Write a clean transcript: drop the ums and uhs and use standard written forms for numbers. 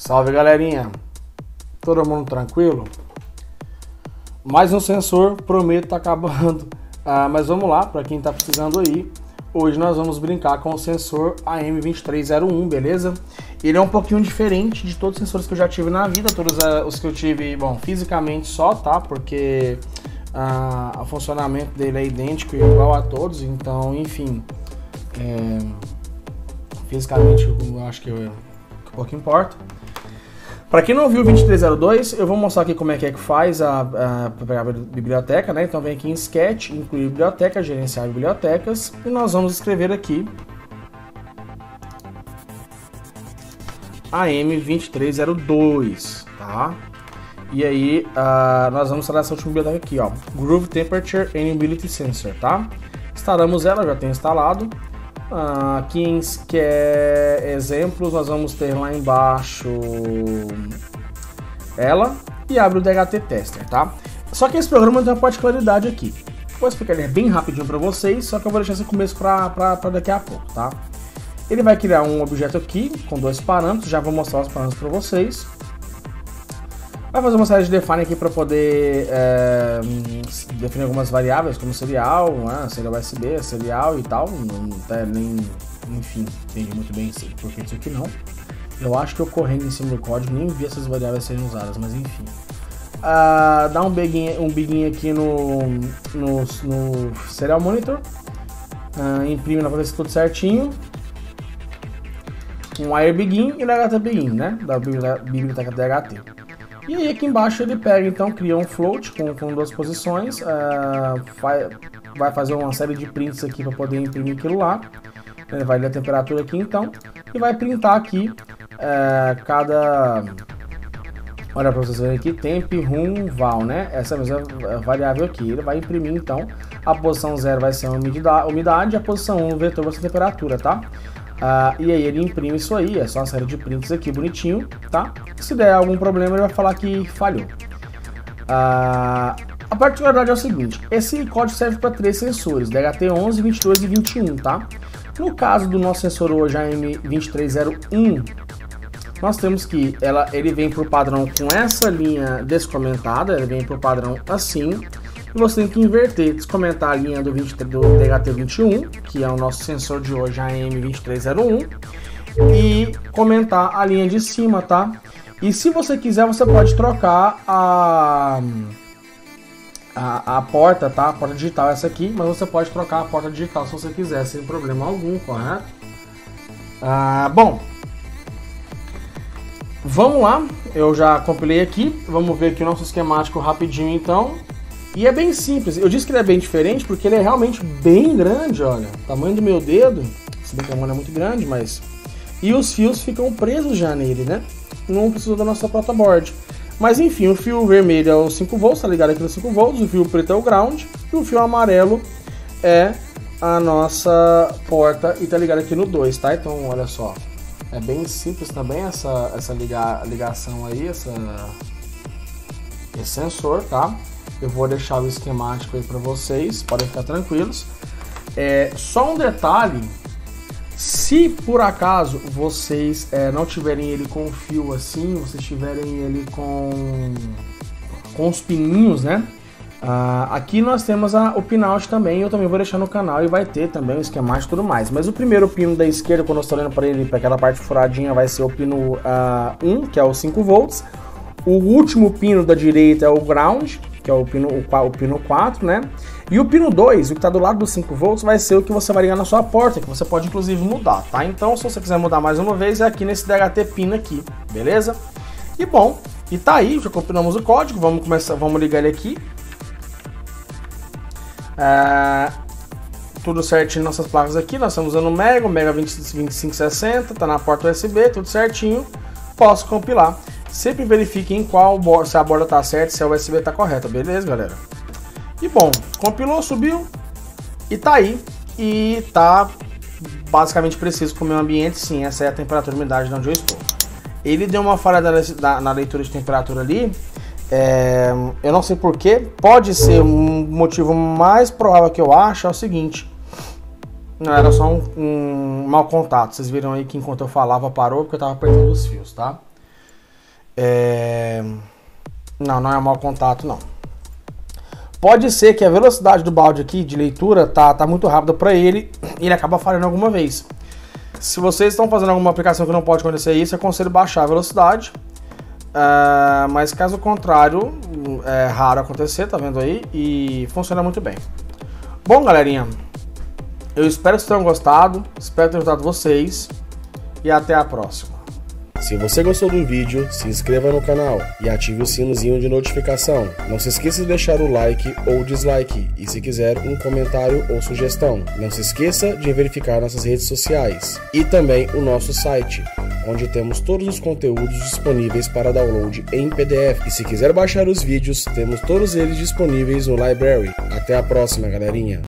Salve, galerinha! Todo mundo tranquilo? Mais um sensor, prometo, tá acabando. Mas vamos lá, para quem tá precisando aí. Hoje nós vamos brincar com o sensor AM2301, beleza? Ele é um pouquinho diferente de todos os sensores que eu já tive na vida, todos os que eu tive, bom, fisicamente só, tá? Porque o funcionamento dele é idêntico e igual a todos, então, enfim, fisicamente eu acho que pouco importa. Para quem não viu o 2302, eu vou mostrar aqui como é que faz para pegar a biblioteca, né? Então vem aqui em Sketch, incluir biblioteca, gerenciar bibliotecas, e nós vamos escrever aqui AM2302, tá? E aí nós vamos instalar essa última biblioteca aqui, ó, Groove Temperature and Humidity Sensor, tá? Instalamos ela, já tem instalado. Aqui em exemplos, nós vamos ter lá embaixo ela e abre o DHT Tester, tá? Só que esse programa tem uma particularidade aqui. Vou explicar ele bem rapidinho para vocês, só que eu vou deixar esse começo para daqui a pouco, tá? Ele vai criar um objeto aqui com dois parâmetros, já vou mostrar os parâmetros para vocês. Vai fazer uma série de define aqui para poder definir algumas variáveis, como serial, serial USB, serial e tal. Não nem, enfim, entendi muito bem porque isso aqui não. Eu acho que eu correndo em cima do código nem vi essas variáveis serem usadas, mas enfim. Dá um begin aqui no serial monitor, imprime na cabeça tudo certinho. Um wire begin e DHT begin, né? Da biblioteca DHT. E aí aqui embaixo ele pega, então, cria um float com duas posições, vai fazer uma série de prints aqui para poder imprimir aquilo lá, vai ler a temperatura aqui então, e vai printar aqui olha para vocês verem aqui, temp, rum, val, né? Essa é a mesma variável aqui, ele vai imprimir então, a posição 0 vai ser a umidade, a posição 1 o vetor vai ser a temperatura, tá? E aí ele imprime isso aí, é só uma série de prints aqui bonitinho, tá? Se der algum problema ele vai falar que falhou. A particularidade é o seguinte, esse código serve para 3 sensores, DHT11, 22 e 21, tá? No caso do nosso sensor hoje, AM2301, nós temos que ele vem por padrão com essa linha descomentada, ele vem por padrão assim, e você tem que inverter, descomentar a linha do DHT21, que é o nosso sensor de hoje, AM2301, e comentar a linha de cima, tá? E se você quiser, você pode trocar a porta, tá? A porta digital é essa aqui, mas você pode trocar a porta digital se você quiser, sem problema algum, correto? Bom, vamos lá, eu já compilei aqui, vamos ver aqui o nosso esquemático rapidinho então. E é bem simples, eu disse que ele é bem diferente porque ele é realmente bem grande, olha, tamanho do meu dedo, se bem que a mão é muito grande, mas... E os fios ficam presos já nele, né? Não precisa da nossa protoboard. Mas enfim, o fio vermelho é o 5 volts, tá ligado aqui no 5 volts, o fio preto é o ground, e o fio amarelo é a nossa porta e tá ligado aqui no 2, tá? Então, olha só, é bem simples também essa ligação aí, esse sensor, tá? Eu vou deixar o esquemático aí para vocês, podem ficar tranquilos. Só um detalhe, se por acaso vocês não tiverem ele com fio assim, vocês tiverem ele com os pininhos, né? Aqui nós temos o pinout também, eu também vou deixar no canal e vai ter também o esquemático e tudo mais. Mas o primeiro pino da esquerda, quando eu estou olhando para ele, para aquela parte furadinha, vai ser o pino 1, que é o 5 volts. O último pino da direita é o ground, que é o pino 4, né? E o pino 2, o que está do lado dos 5 volts, vai ser o que você vai ligar na sua porta, que você pode inclusive mudar, tá? Então, se você quiser mudar mais uma vez, é aqui nesse DHT pin aqui, beleza? E bom, e tá aí, já compilamos o código, vamos ligar ele aqui. Tudo certinho nossas placas aqui, nós estamos usando o Mega 2560, tá na porta USB, tudo certinho. Posso compilar. Sempre verifique em se a borda tá certa, se a USB tá correta, beleza, galera? E bom, compilou, subiu e tá aí. E tá basicamente preciso com o meu ambiente, sim, essa é a temperatura e umidade de onde eu estou. Ele deu uma falha na leitura de temperatura ali, eu não sei porquê, pode ser um motivo mais provável que eu acho, é o seguinte. Não, era só um mau contato, vocês viram aí que enquanto eu falava parou porque eu tava apertando os fios, tá? Não é mau contato, não. Pode ser que a velocidade do balde aqui de leitura tá muito rápida para ele e ele acaba falhando alguma vez. Se vocês estão fazendo alguma aplicação que não pode acontecer isso, eu aconselho baixar a velocidade. Mas caso contrário, é raro acontecer, tá vendo aí? E funciona muito bem. Bom, galerinha, eu espero que vocês tenham gostado, espero ter ajudado vocês e até a próxima. Se você gostou do vídeo, se inscreva no canal e ative o sinozinho de notificação. Não se esqueça de deixar o like ou dislike e, se quiser, um comentário ou sugestão. Não se esqueça de verificar nossas redes sociais e também o nosso site, onde temos todos os conteúdos disponíveis para download em PDF. E se quiser baixar os vídeos, temos todos eles disponíveis no Library. Até a próxima, galerinha!